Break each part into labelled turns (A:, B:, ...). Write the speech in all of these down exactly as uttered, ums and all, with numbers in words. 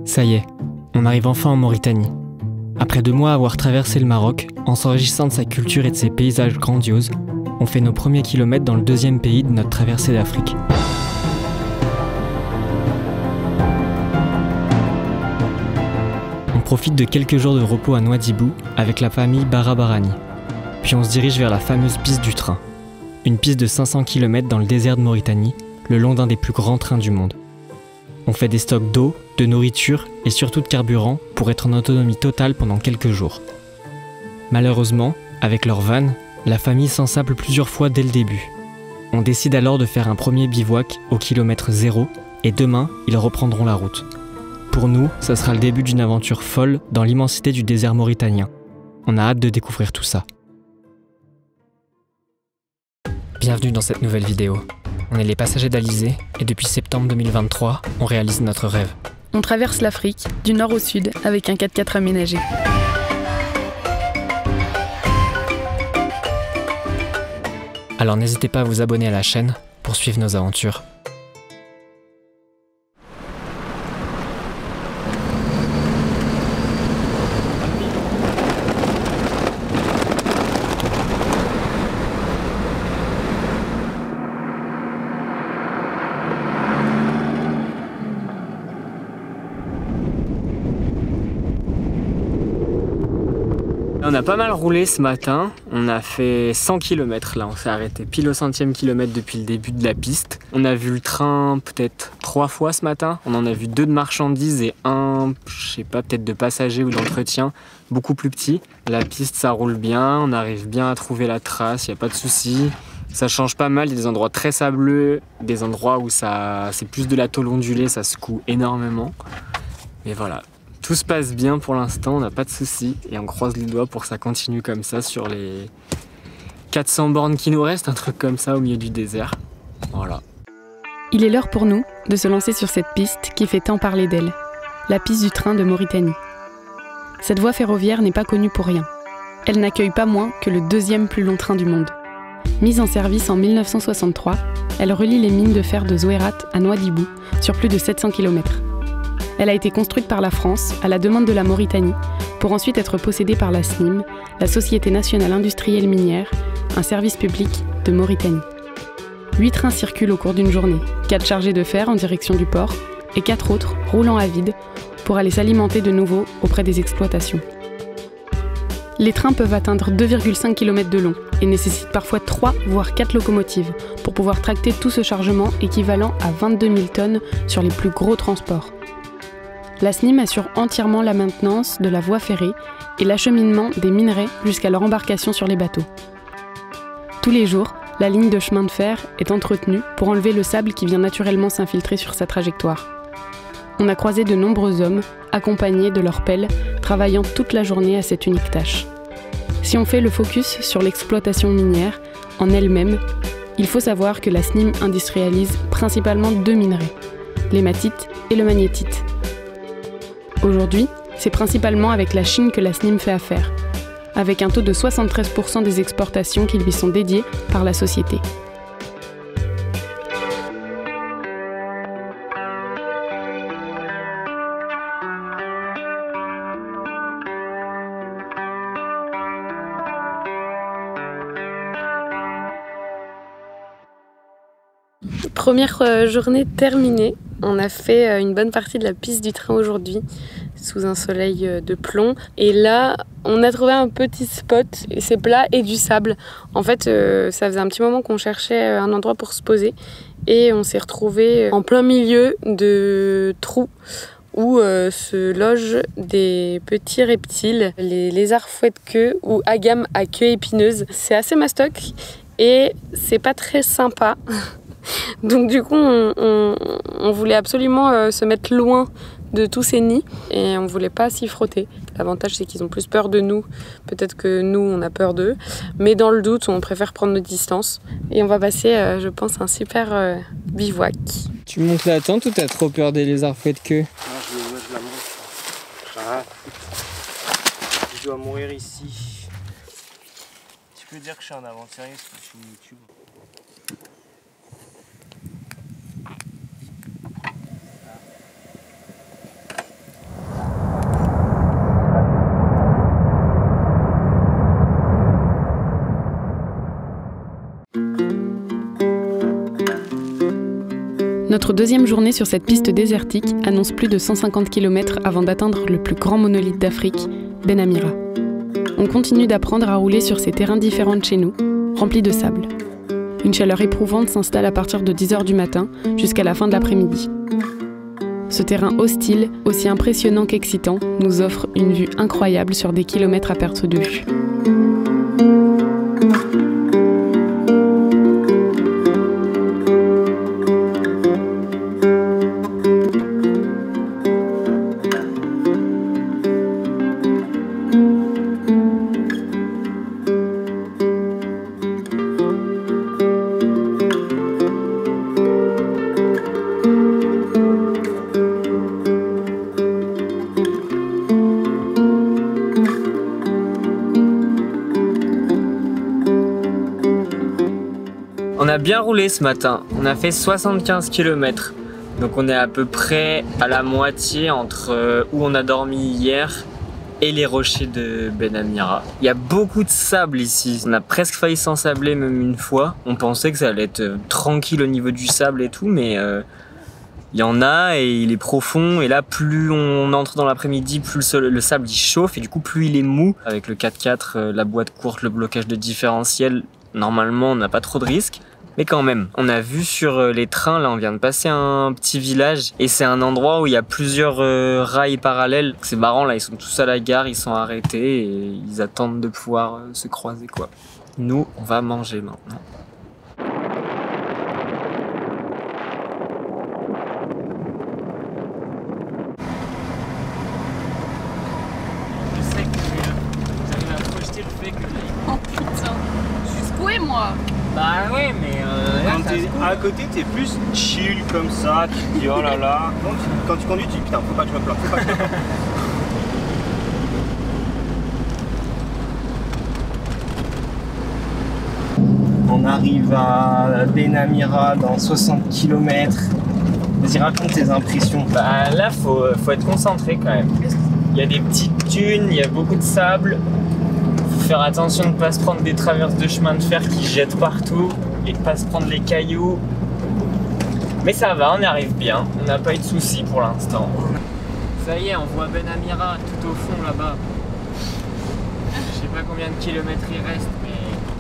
A: Ça y est, on arrive enfin en Mauritanie. Après deux mois à avoir traversé le Maroc, en s'enrichissant de sa culture et de ses paysages grandioses, on fait nos premiers kilomètres dans le deuxième pays de notre traversée d'Afrique. On profite de quelques jours de repos à Nouadhibou avec la famille Barabarani. Puis on se dirige vers la fameuse piste du train. Une piste de cinq cents kilomètres dans le désert de Mauritanie, le long d'un des plus grands trains du monde. On fait des stocks d'eau, de nourriture et surtout de carburant pour être en autonomie totale pendant quelques jours. Malheureusement, avec leur van, la famille s'ensable plusieurs fois dès le début. On décide alors de faire un premier bivouac au kilomètre zéro et demain, ils reprendront la route. Pour nous, ça sera le début d'une aventure folle dans l'immensité du désert mauritanien. On a hâte de découvrir tout ça. Bienvenue dans cette nouvelle vidéo. On est les passagers d'Alizé et depuis septembre deux mille vingt-trois, on réalise notre rêve.
B: On traverse l'Afrique, du nord au sud, avec un quatre-quatre aménagé.
A: Alors n'hésitez pas à vous abonner à la chaîne pour suivre nos aventures. On a pas mal roulé ce matin, on a fait cent kilomètres là, on s'est arrêté pile au centième kilomètre depuis le début de la piste. On a vu le train peut-être trois fois ce matin, on en a vu deux de marchandises et un, je sais pas, peut-être de passagers ou d'entretien, beaucoup plus petit. La piste ça roule bien, on arrive bien à trouver la trace, il n'y a pas de souci. Ça change pas mal, il y a des endroits très sableux, des endroits où ça c'est plus de la tôle ondulée, ça secoue énormément. Mais voilà. Tout se passe bien pour l'instant, on n'a pas de soucis et on croise les doigts pour que ça continue comme ça sur les quatre cents bornes qui nous restent, un truc comme ça au milieu du désert. Voilà.
B: Il est l'heure pour nous de se lancer sur cette piste qui fait tant parler d'elle, la piste du train de Mauritanie. Cette voie ferroviaire n'est pas connue pour rien. Elle n'accueille pas moins que le deuxième plus long train du monde. Mise en service en mille neuf cent soixante-trois, elle relie les mines de fer de Zouérat à Nouadhibou sur plus de sept cents kilomètres. Elle a été construite par la France à la demande de la Mauritanie pour ensuite être possédée par la S N I M, la Société nationale industrielle minière, un service public de Mauritanie. Huit trains circulent au cours d'une journée, quatre chargés de fer en direction du port et quatre autres roulant à vide pour aller s'alimenter de nouveau auprès des exploitations. Les trains peuvent atteindre deux virgule cinq kilomètres de long et nécessitent parfois trois voire quatre locomotives pour pouvoir tracter tout ce chargement équivalent à vingt-deux mille tonnes sur les plus gros transports. La S N I M assure entièrement la maintenance de la voie ferrée et l'acheminement des minerais jusqu'à leur embarcation sur les bateaux. Tous les jours, la ligne de chemin de fer est entretenue pour enlever le sable qui vient naturellement s'infiltrer sur sa trajectoire. On a croisé de nombreux hommes, accompagnés de leurs pelles, travaillant toute la journée à cette unique tâche. Si on fait le focus sur l'exploitation minière en elle-même, il faut savoir que la S N I M industrialise principalement deux minerais, l'hématite et le magnétite. Aujourd'hui, c'est principalement avec la Chine que la S N I M fait affaire, avec un taux de soixante-treize pour cent des exportations qui lui sont dédiées par la société. Première journée terminée. On a fait une bonne partie de la piste du train aujourd'hui sous un soleil de plomb. Et là, on a trouvé un petit spot. C'est plat et du sable. En fait, ça faisait un petit moment qu'on cherchait un endroit pour se poser. Et on s'est retrouvé en plein milieu de trous où euh, se logent des petits reptiles, les lézards fouette-queue ou agames à queue épineuse. C'est assez mastoc et c'est pas très sympa. Donc du coup, on, on, on voulait absolument euh, se mettre loin de tous ces nids et on voulait pas s'y frotter. L'avantage, c'est qu'ils ont plus peur de nous. Peut-être que nous, on a peur d'eux. Mais dans le doute, on préfère prendre notre distance. Et on va passer, euh, je pense, un super euh, bivouac.
A: Tu montes la tente ou t'as trop peur des lézards fouette-queue?
C: Non, je, moi, je la monte. Ah. Je dois mourir ici. Tu peux dire que je suis un aventurier parce que je suis YouTube.
B: Notre deuxième journée sur cette piste désertique annonce plus de cent cinquante kilomètres avant d'atteindre le plus grand monolithe d'Afrique, Ben Amira. On continue d'apprendre à rouler sur ces terrains différents de chez nous, remplis de sable. Une chaleur éprouvante s'installe à partir de dix heures du matin jusqu'à la fin de l'après-midi. Ce terrain hostile, aussi impressionnant qu'excitant, nous offre une vue incroyable sur des kilomètres à perte de vue.
A: On a bien roulé ce matin, on a fait soixante-quinze kilomètres. Donc on est à peu près à la moitié entre où on a dormi hier et les rochers de Ben Amira. Il y a beaucoup de sable ici, on a presque failli s'ensabler même une fois. On pensait que ça allait être tranquille au niveau du sable et tout, mais euh, il y en a et il est profond. Et là, plus on entre dans l'après-midi, plus le, sol, le sable il chauffe et du coup plus il est mou. Avec le quatre quatre, la boîte courte, le blocage de différentiel, normalement on n'a pas trop de risques. Mais quand même, on a vu sur les trains, là on vient de passer un petit village et c'est un endroit où il y a plusieurs euh, rails parallèles. C'est marrant, là ils sont tous à la gare, ils sont arrêtés et ils attendent de pouvoir euh, se croiser quoi. Nous, on va manger maintenant. Je sais que j'arrive à projeter le fait que...
B: Oh putain, je suis secouée moi.
A: Bah ouais, mais euh, là,
C: quand t'es à côté, t'es plus chill comme ça, tu te dis oh là là. Quand tu, quand tu conduis, tu dis putain, faut pas que je me plante, faut pas que je me plante. On arrive à Ben Amira dans soixante kilomètres. Vas-y, raconte tes impressions.
A: Bah là, faut, faut être concentré quand même. Il y a des petites dunes, il y a beaucoup de sable. Faire attention de ne pas se prendre des traverses de chemin de fer qui jettent partout et de ne pas se prendre les cailloux. Mais ça va, on y arrive bien, on n'a pas eu de soucis pour l'instant. Ça y est, on voit Ben Amira tout au fond là-bas. Je sais pas combien de kilomètres il reste, mais...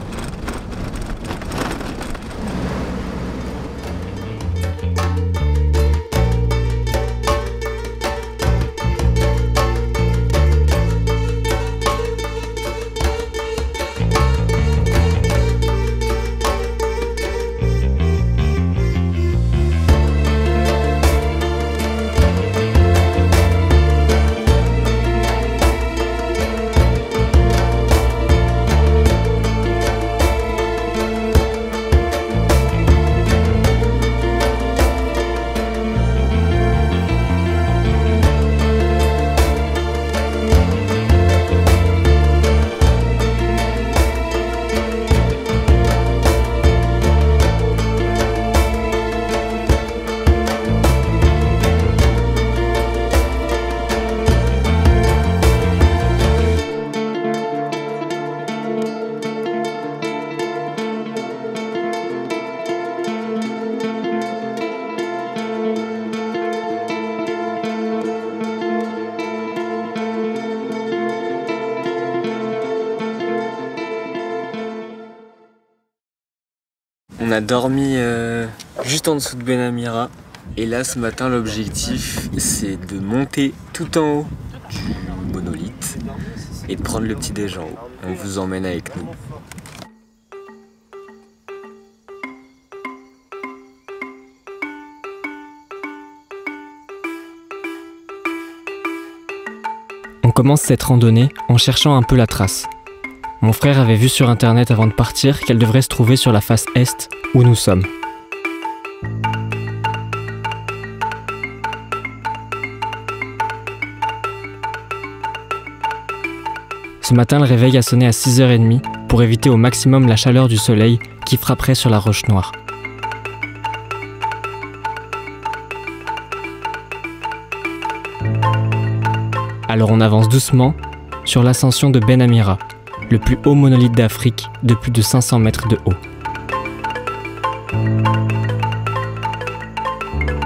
A: On a dormi euh, juste en dessous de Ben Amira et là ce matin l'objectif c'est de monter tout en haut du monolithe et de prendre le petit déj en haut. On vous emmène avec nous.
D: On commence cette randonnée en cherchant un peu la trace. Mon frère avait vu sur internet avant de partir qu'elle devrait se trouver sur la face est où nous sommes. Ce matin, le réveil a sonné à six heures trente pour éviter au maximum la chaleur du soleil qui frapperait sur la roche noire. Alors on avance doucement sur l'ascension de Ben Amira, le plus haut monolithe d'Afrique de plus de cinq cents mètres de haut.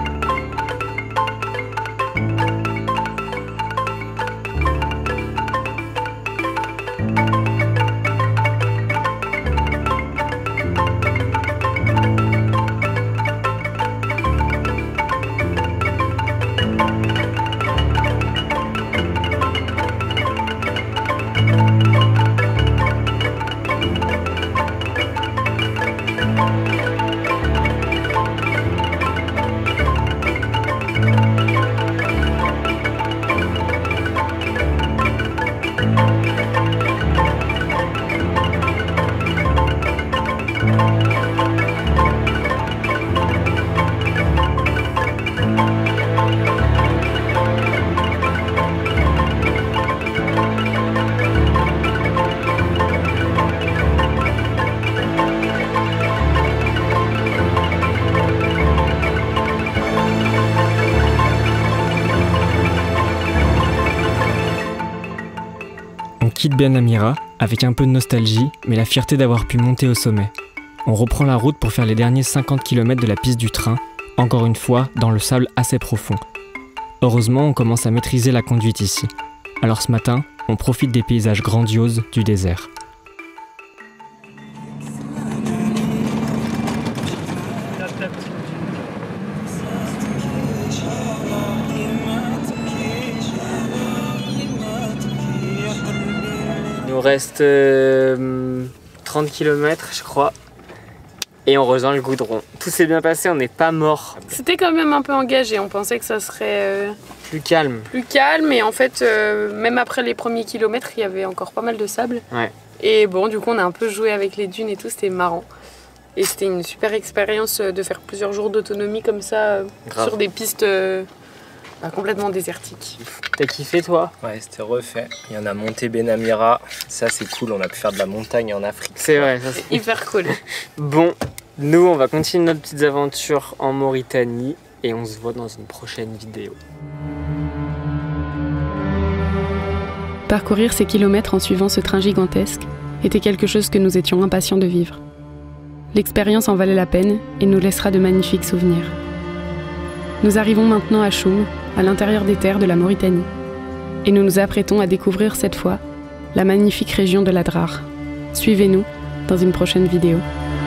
D: quitte Ben Amira avec un peu de nostalgie, mais la fierté d'avoir pu monter au sommet. On reprend la route pour faire les derniers cinquante kilomètres de la piste du train, encore une fois dans le sable assez profond. Heureusement, on commence à maîtriser la conduite ici. Alors ce matin, on profite des paysages grandioses du désert.
A: Il nous reste euh, trente kilomètres, je crois, et on rejoint le goudron. Tout s'est bien passé, on n'est pas mort.
B: C'était quand même un peu engagé, on pensait que ça serait euh,
A: Plus calme.
B: plus calme, et en fait, euh, même après les premiers kilomètres, il y avait encore pas mal de sable.
A: Ouais.
B: Et bon, du coup, on a un peu joué avec les dunes et tout, c'était marrant. Et c'était une super expérience de faire plusieurs jours d'autonomie comme ça, euh,
A: Grave.
B: sur des pistes euh, bah, complètement désertiques.
A: T'as kiffé toi?
C: Ouais, c'était refait. Il y en a monté Ben Amira. Ça, c'est cool. On a pu faire de la montagne en Afrique.
A: C'est vrai, ça c'est...
B: Hyper cool.
A: Bon, nous on va continuer nos petites aventures en Mauritanie et on se voit dans une prochaine vidéo.
B: Parcourir ces kilomètres en suivant ce train gigantesque était quelque chose que nous étions impatients de vivre. L'expérience en valait la peine et nous laissera de magnifiques souvenirs. Nous arrivons maintenant à Choum, à l'intérieur des terres de la Mauritanie. Et nous nous apprêtons à découvrir cette fois la magnifique région de l'Adrar. Suivez-nous dans une prochaine vidéo.